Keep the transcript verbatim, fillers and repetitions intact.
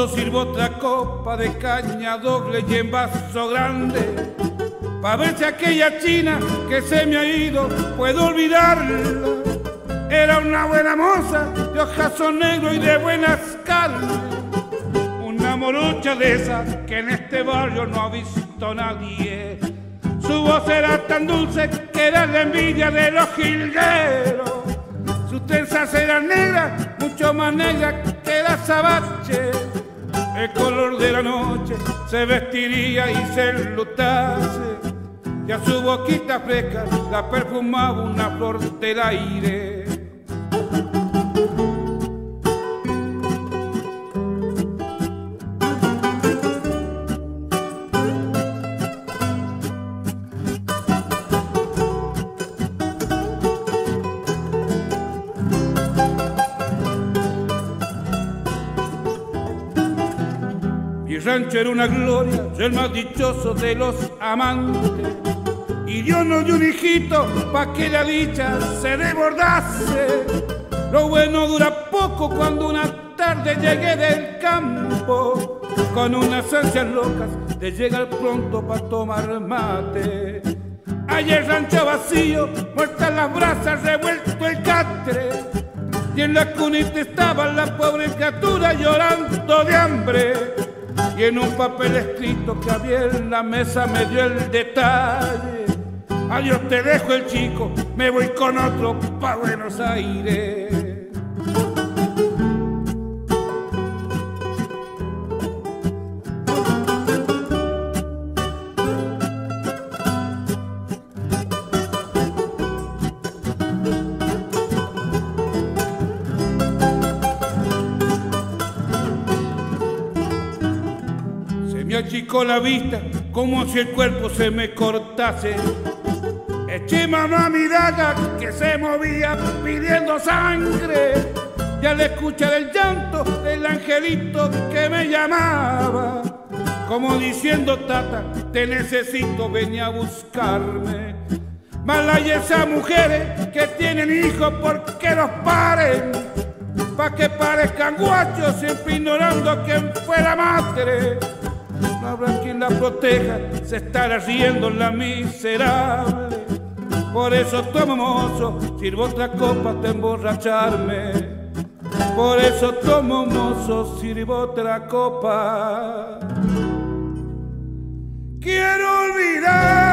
mozo, sirvo otra copa de caña doble y en vaso grande, pa' ver si aquella china que se me ha ido puedo olvidarla. Era una buena moza, de ojazo negro y de buenas carnes, una morocha de esas que en este barrio no ha visto nadie. Su voz era tan dulce que era la envidia de los jilgueros. Sus trenzas eran negras, mucho más negras que la azabache. El color de la noche se vestiría y se enlutase, y a su boquita fresca la perfumaba una flor del aire. Mi rancho era una gloria, yo el más dichoso de los amantes, y Dios nos dio un hijito pa' que la dicha se desbordase. Lo bueno dura poco cuando una tarde llegué del campo, con unas ansias locas de llegar pronto pa' tomar mate. Allá el rancho vacío, muertas las brasas, revuelto el catre, y en la cunita estaba la pobre criatura llorando de hambre. Y en un papel escrito que había en la mesa me dio el detalle: adiós te dejo el chico, me voy con otro pa' Buenos Aires. Me achicó la vista como si el cuerpo se me cortase. Eché mano a mi daga que se movía pidiendo sangre, y al escuchar el llanto del angelito que me llamaba, como diciendo: tata, te necesito, ven a buscarme. Mala y esas mujeres que tienen hijos, porque los paren, pa' que parezcan guachos, siempre ignorando quién fue la madre. No habrá quien la proteja, se estará riendo la miserable. Por eso tomo, mozo, sirvo otra copa hasta emborracharme. Por eso tomo, mozo, sirvo otra copa. Quiero olvidar